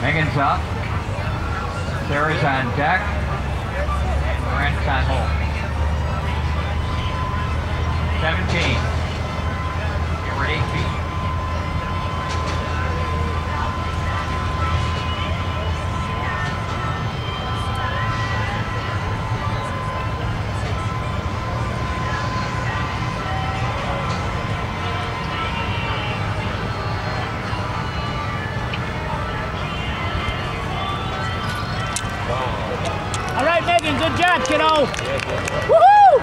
Megan's up. Sarah's on deck. And Brent's on hold. 17. You're at 8 feet. All right, Megan, good job, kiddo. Woohoo!